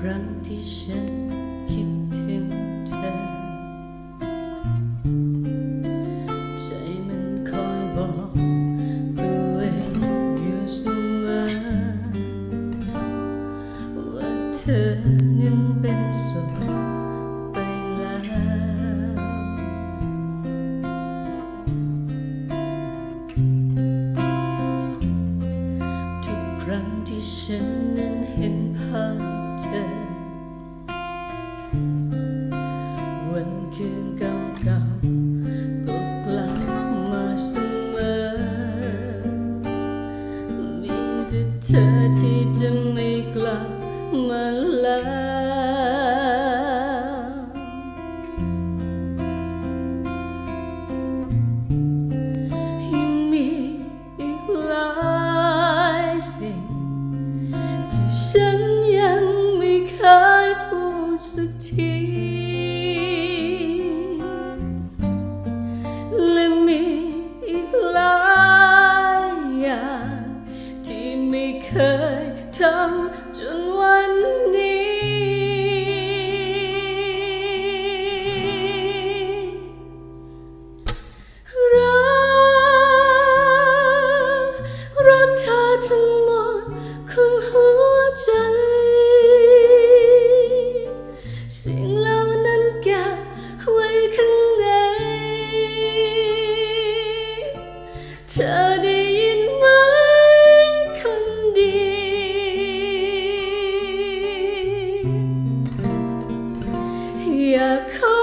รั้งที่ฉันคิดถึงเธอใจมันคอยบอกตัวเองอยู่เสมอว่าเธอนั้นเป็นสุขไปแล้วทุกครั้งที่ฉันนั้นเห็นภาพเธอวันคืนเก่าๆก็กลับมาเสมอมีแต่เธอที่จะไม่กลับมาแล้วยังมีอีกหลายสิ่งที่ฉันยังไม่เคยพูดสักทีและมีอีกหลายอย่างที่ไม่เคยทำจนวันนี้รักเธอทั้งหมดของหัวใจสิ่งเหล่านั้นเก็บไว้ข้างในเธอได้ยินไหมคนดีอยากขอ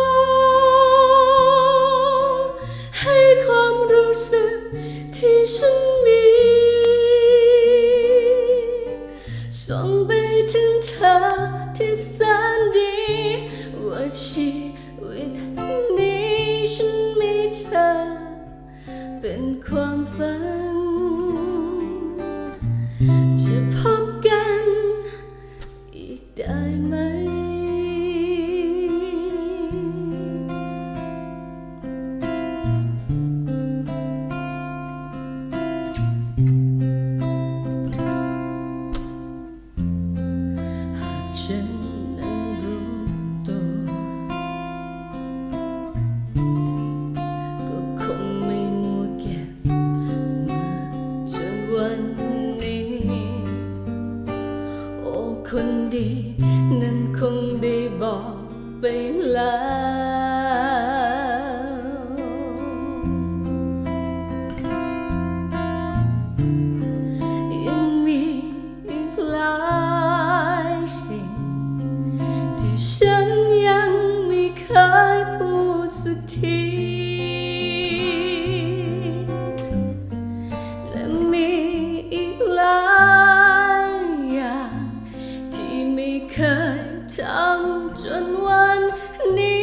ให้ความรู้สึกที่ฉันมีส่งไปถึงเธอที่แสนดีว่าชีวิตนี้ฉันมีเธอเป็นความฝันจะพบกันอีกได้ไหมฉันนั้นรู้ตัวก็คงไม่มัวเก็บมาจนวันนี้โอ้คนดีนั้นคงได้บอกไปแล้วยังมีอีกหลายสิ่งที่ฉันยังไม่เคยพูดสักทีและมีอีกหลายอย่างที่ไม่เคยทำจนวันนี้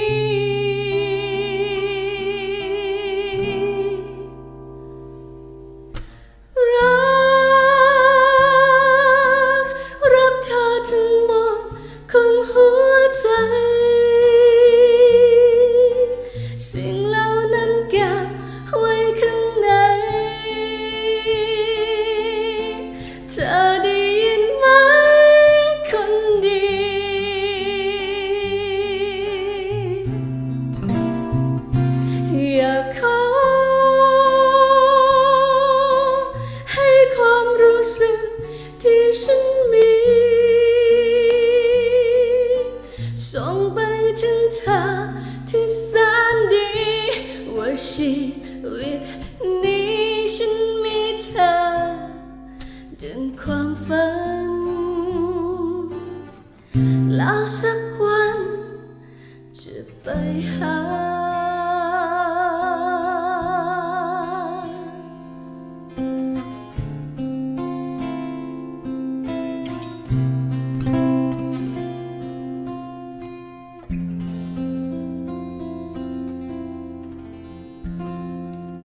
รักเธอทั้งหมดของหัวใจสิ่งเหล่านั้นเก็บไว้ข้างในเธอได้ยินไหมคนดีอยากขอให้ความรู้สึกที่ฉันมีส่งไปถึงเธอที่แสนดีว่าชีวิตนี้ฉันมีเธอดังความฝันแล้วสักวันจะไปหา